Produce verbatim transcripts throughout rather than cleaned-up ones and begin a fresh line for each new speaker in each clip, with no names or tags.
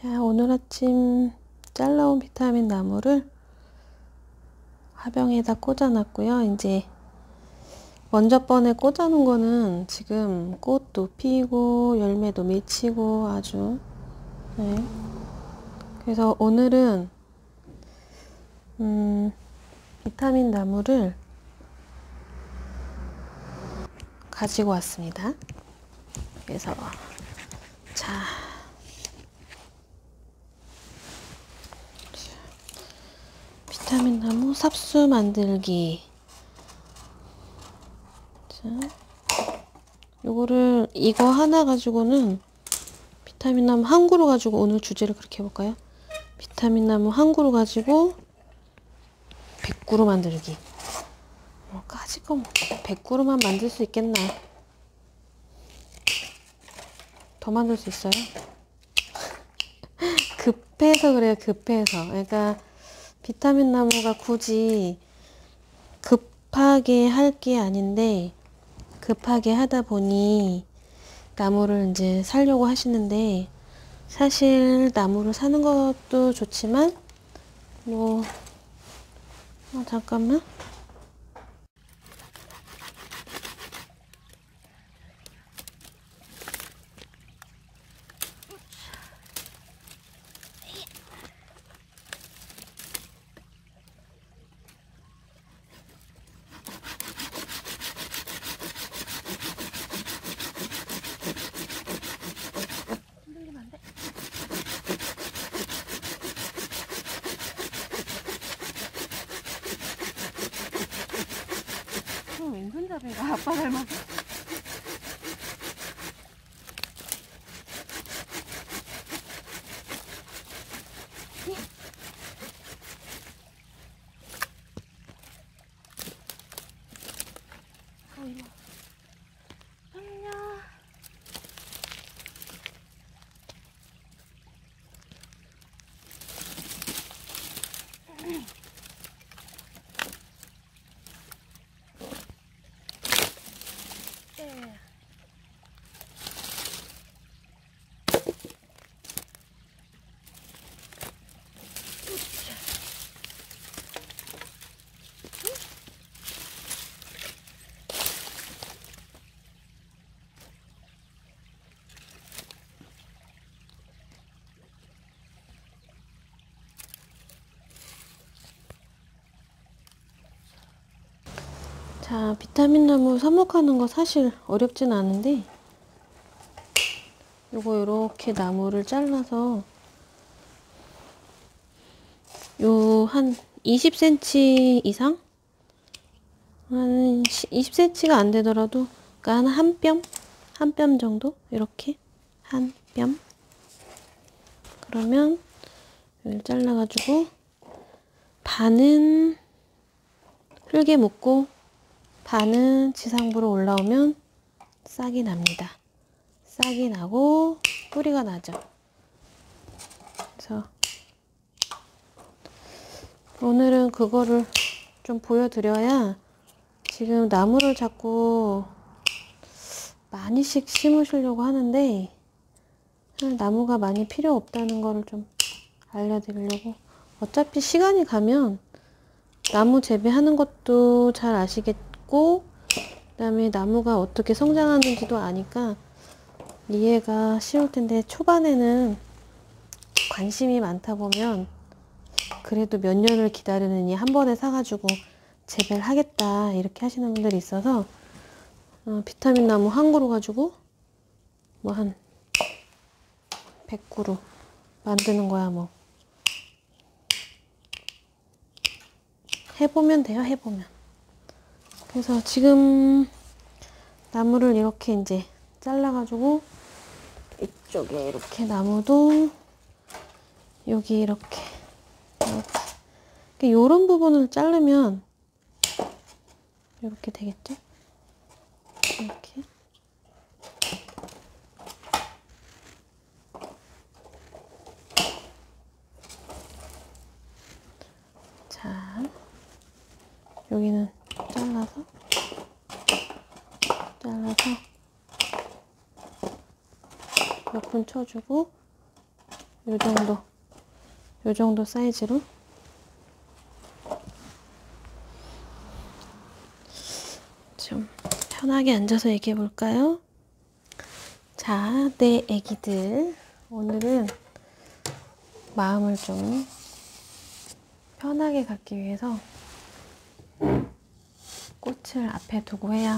자, 오늘 아침 잘라온 비타민 나무를 화병에다 꽂아놨고요. 이제 먼저 번에 꽂아놓은 거는 지금 꽃도 피고 열매도 맺히고 아주 네. 그래서 오늘은 음, 비타민 나무를 가지고 왔습니다. 그래서 자, 비타민 나무 삽수 만들기. 자, 요거를 이거 하나 가지고는 비타민 나무 한 그루 가지고 오늘 주제를 그렇게 해볼까요? 비타민 나무 한 그루 가지고 백 그루 만들기. 뭐 까짓거 뭐 백 그루만 만들 수 있겠나? 더 만들 수 있어요? 급해서 그래요. 급해서. 그러니까 비타민 나무가 굳이 급하게 할 게 아닌데 급하게 하다 보니 나무를 이제 사려고 하시는데, 사실 나무를 사는 것도 좋지만 뭐 어, 잠깐만. 왼손잡이가 아빠 닮았어. 어, 이거 살려. 자, 비타민 나무 삽목하는 거 사실 어렵진 않은데, 요거 요렇게 나무를 잘라서 요 한 이십 센티미터 이상? 한 이십 센티미터가 안 되더라도 그러니까 한 뼘? 한 뼘 정도? 이렇게 한 뼘. 그러면 여기를 잘라가지고 반은 흙에 묻고 반은 지상부로 올라오면 싹이 납니다. 싹이 나고 뿌리가 나죠. 그래서 오늘은 그거를 좀 보여드려야, 지금 나무를 자꾸 많이씩 심으시려고 하는데 나무가 많이 필요 없다는 거를 좀 알려드리려고. 어차피 시간이 가면 나무 재배하는 것도 잘 아시겠고, 그 다음에 나무가 어떻게 성장하는지도 아니까 이해가 쉬울 텐데, 초반에는 관심이 많다 보면 그래도 몇 년을 기다리느니 한 번에 사가지고 재배를 하겠다 이렇게 하시는 분들이 있어서 어, 비타민 나무 한 그루 가지고 뭐 한 백 그루 만드는 거야. 뭐 해보면 돼요. 해보면. 그래서 지금 나무를 이렇게 이제 잘라가지고 이쪽에 이렇게 나무도 여기 이렇게 이렇게 요런 부분을 자르면 이렇게 되겠죠? 이렇게. 자, 여기는 잘라서 잘라서 몇 분 쳐주고, 요 정도, 요 정도 사이즈로. 좀 편하게 앉아서 얘기해 볼까요? 자, 내 애기들. 오늘은 마음을 좀 편하게 갖기 위해서 꽃을 앞에 두고 해야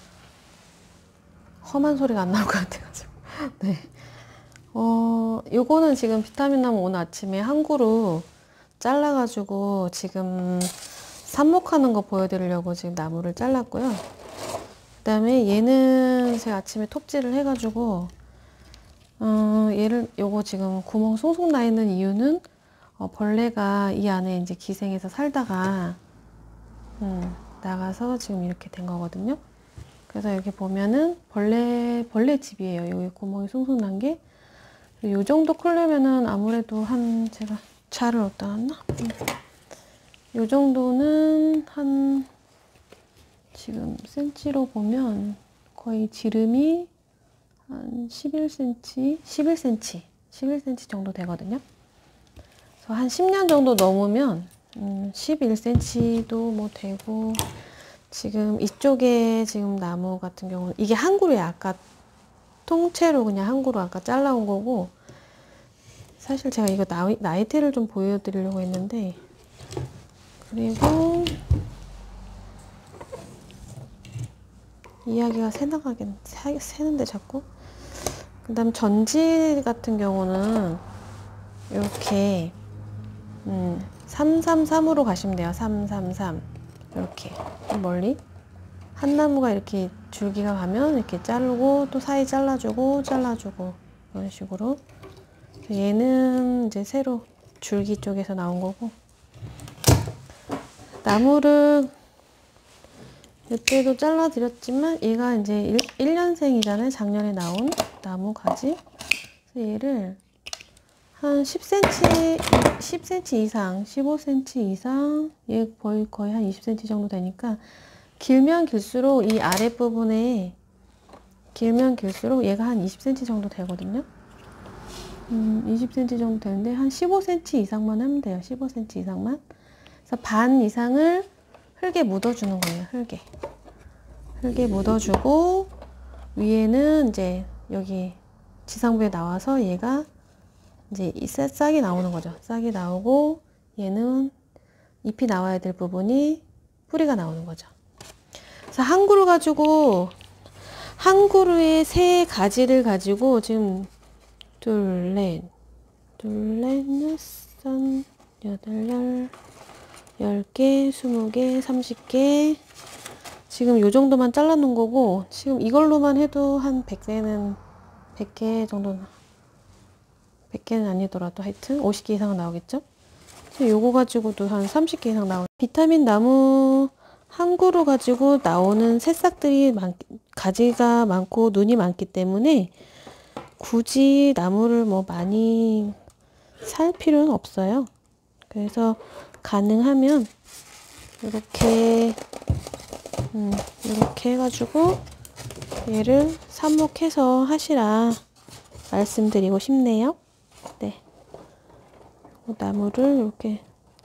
험한 소리가 안 나올 것 같아가지고. 네. 어, 요거는 지금 비타민 나무 오늘 아침에 한 그루 잘라가지고 지금 삽목하는 거 보여드리려고 지금 나무를 잘랐고요. 그 다음에 얘는 제가 아침에 톱질을 해가지고, 어, 얘를, 요거 지금 구멍 송송 나 있는 이유는, 어, 벌레가 이 안에 이제 기생해서 살다가, 음, 나가서 지금 이렇게 된 거거든요. 그래서 여기 보면은 벌레, 벌레 집이에요. 여기 구멍이 송송 난 게. 요 정도 크려면은 아무래도 한, 제가 자를 어디다 놨나? 음. 요 정도는 한, 지금 센치로 보면 거의 지름이 한 십일 센치, 십일 센치, 십일 센치 정도 되거든요. 그래서 한 십 년 정도 넘으면 음, 십일 센치도 뭐 되고, 지금 이쪽에 지금 나무 같은 경우는 이게 한 그루에 아까 통째로 그냥 한 그루 아까 잘라온 거고, 사실 제가 이거 나이, 나이테를 좀 보여드리려고 했는데, 그리고 이야기가 새나가긴 새, 새는데 자꾸. 그 다음 전지 같은 경우는 이렇게 음, 삼삼삼으로 가시면 돼요. 삼삼삼 이렇게 멀리 한 나무가 이렇게 줄기가 가면 이렇게 자르고 또 사이 잘라주고 잘라주고 이런 식으로. 얘는 이제 새로 줄기 쪽에서 나온 거고, 나무를 이때도 잘라 드렸지만 얘가 이제 일 년생이잖아요. 작년에 나온 나무 가지. 그래서 얘를 한 십 센치, 십 센치 이상, 십오 센치 이상, 얘 거의 거의 한 이십 센치 정도 되니까, 길면 길수록 이 아랫부분에 길면 길수록 얘가 한 이십 센치 정도 되거든요. 음, 이십 센치 정도 되는데 한 십오 센치 이상만 하면 돼요. 십오 센치 이상만. 그래서 반 이상을 흙에 묻어주는 거예요. 흙에. 흙에 묻어주고, 위에는 이제 여기 지상부에 나와서 얘가 이제 이 싹이 나오는 거죠. 싹이 나오고, 얘는 잎이 나와야 될 부분이 뿌리가 나오는 거죠. 그래서 한 그루 가지고, 한 그루에 세 가지를 가지고 지금 둘, 넷, 둘, 넷, 여섯, 여덟, 열, 열 개, 스무 개, 삼십 개. 지금 요 정도만 잘라 놓은 거고, 지금 이걸로만 해도 한 백 개는, 백 개 정도는, 백 개는 아니더라도 하여튼 오십 개 이상은 나오겠죠? 요거 가지고도 한 삼십 개 이상 나오고, 비타민 나무 한 그루 가지고 나오는 새싹들이 많, 가지가 많고 눈이 많기 때문에 굳이 나무를 뭐 많이 살 필요는 없어요. 그래서 가능하면 이렇게 음, 이렇게 해가지고 얘를 삽목해서 하시라 말씀드리고 싶네요. 네, 나무를 이렇게,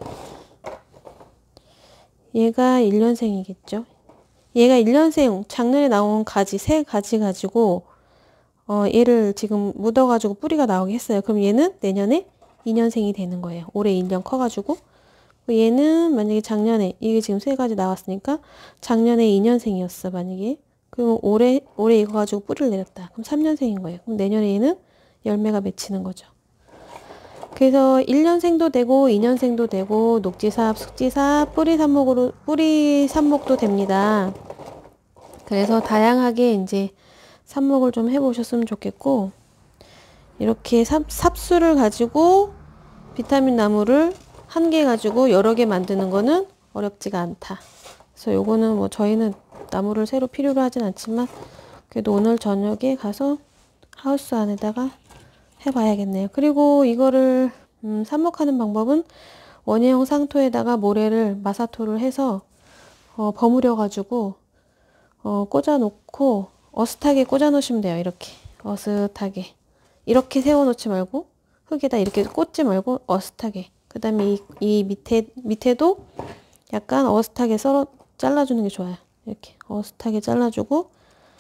얘가 일 년생이겠죠. 얘가 일 년생, 작년에 나온 가지 세 가지 가지고 어, 얘를 지금 묻어가지고 뿌리가 나오게 했어요. 그럼 얘는 내년에 이 년생이 되는 거예요. 올해 일 년 커가지고. 얘는 만약에 작년에, 이게 지금 세 가지 나왔으니까 작년에 이 년생이었어, 만약에. 그럼 올해, 올해 이거 가지고 뿌리를 내렸다. 그럼 삼 년생인 거예요. 그럼 내년에 얘는 열매가 맺히는 거죠. 그래서 일 년생도 되고, 이 년생도 되고, 녹지삽, 숙지삽, 뿌리 삽목으로, 뿌리 삽목도 됩니다. 그래서 다양하게 이제 삽목을 좀 해보셨으면 좋겠고, 이렇게 삽, 삽수를 가지고 비타민 나무를 한 개 가지고 여러 개 만드는 거는 어렵지가 않다. 그래서 요거는 뭐 저희는 나무를 새로 필요로 하진 않지만, 그래도 오늘 저녁에 가서 하우스 안에다가 해봐야겠네요. 그리고 이거를 음, 삽목하는 방법은 원예형 상토에다가 모래를 마사토를 해서 어, 버무려 가지고 어, 꽂아 놓고 어슷하게 꽂아 놓으시면 돼요. 이렇게 어슷하게 이렇게 세워 놓지 말고 흙에다 이렇게 꽂지 말고 어슷하게. 그 다음에 이, 이 밑에, 밑에도 약간 어슷하게 썰어, 잘라주는 게 좋아요. 이렇게 어슷하게 잘라주고,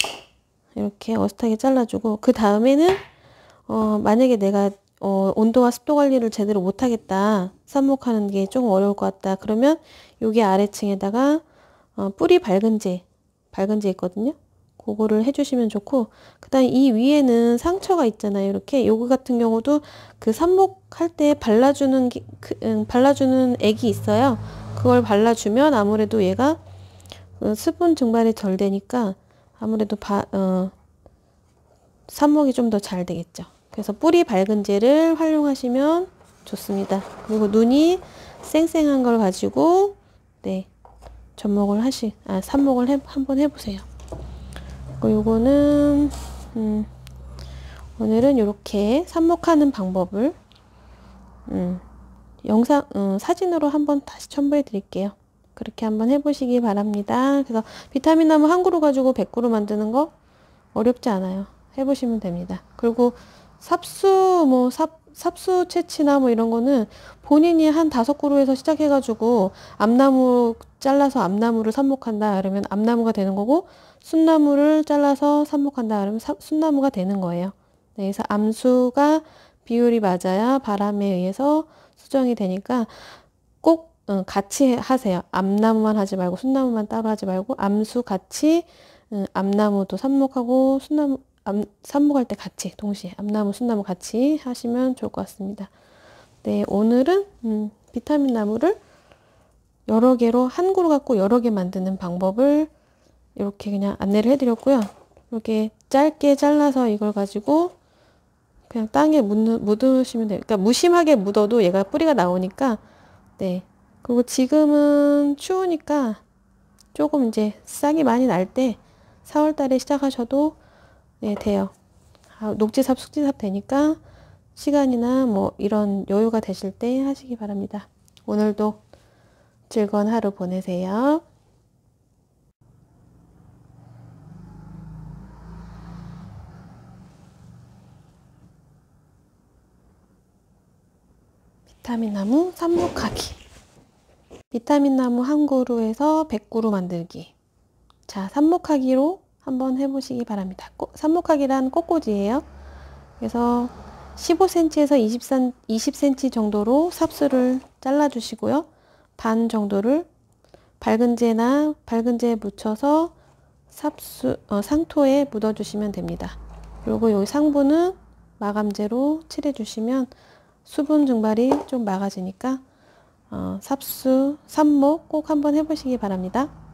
이렇게 어슷하게 잘라주고, 그 다음에는, 어, 만약에 내가, 어, 온도와 습도 관리를 제대로 못하겠다. 삽목하는 게 조금 어려울 것 같다. 그러면 여기 아래층에다가, 어, 뿌리 밝은제, 밝은제 있거든요. 그거를 해주시면 좋고, 그 다음에 이 위에는 상처가 있잖아요. 이렇게 요거 같은 경우도 그 삽목할 때 발라주는 기, 그, 음, 발라주는 액이 있어요. 그걸 발라주면 아무래도 얘가 어, 수분 증발이 덜 되니까 아무래도 바, 어, 삽목이 좀 더 잘 되겠죠. 그래서 뿌리 밝은제를 활용하시면 좋습니다. 그리고 눈이 쌩쌩한 걸 가지고 네 접목을 하시, 아 삽목을 해, 한번 해보세요. 그리고 요거는 음, 오늘은 이렇게 삽목하는 방법을 음, 영상 음, 사진으로 한번 다시 첨부해 드릴게요. 그렇게 한번 해보시기 바랍니다. 그래서 비타민 나무 한 그루 가지고 백 그루 만드는 거 어렵지 않아요. 해보시면 됩니다. 그리고 삽수 뭐 삽, 삽수 채취나 뭐 이런 거는 본인이 한 다섯 그루에서 시작해가지고 암나무 잘라서 암나무를 삽목한다 그러면 암나무가 되는 거고, 순나무를 잘라서 삽목한다 그러면 사, 순나무가 되는 거예요. 네, 그래서 암수가 비율이 맞아야 바람에 의해서 수정이 되니까 꼭 어, 같이 하세요. 암나무만 하지 말고 순나무만 따로 하지 말고 암수 같이 음, 암나무도 삽목하고 순나무 암, 삽목할 때 같이 동시에 암나무 순나무 같이 하시면 좋을 것 같습니다. 네, 오늘은 음, 비타민 나무를 여러 개로 한 그루 갖고 여러 개 만드는 방법을 이렇게 그냥 안내를 해드렸고요. 이렇게 짧게 잘라서 이걸 가지고 그냥 땅에 묻는, 묻으시면 돼요. 그러니까 무심하게 묻어도 얘가 뿌리가 나오니까. 네. 그리고 지금은 추우니까 조금 이제 싹이 많이 날 때 사월 달에 시작하셔도 네, 돼요. 아, 녹지삽, 숙지삽 되니까 시간이나 뭐 이런 여유가 되실 때 하시기 바랍니다. 오늘도 즐거운 하루 보내세요. 비타민 나무 삽목하기. 비타민 나무 한 그루에서 백 그루 만들기. 자, 삽목하기로 한번 해보시기 바랍니다. 꽃, 삽목하기란 꽃꽂이에요. 그래서 십오 센티미터에서 이십 센티미터 정도로 삽수를 잘라주시고요. 반 정도를 밝은제나 밝은제에 묻혀서 삽수, 어, 상토에 묻어주시면 됩니다. 그리고 여기 상부는 마감제로 칠해주시면 수분 증발이 좀 막아지니까 어, 삽수, 삽목 꼭 한번 해보시기 바랍니다.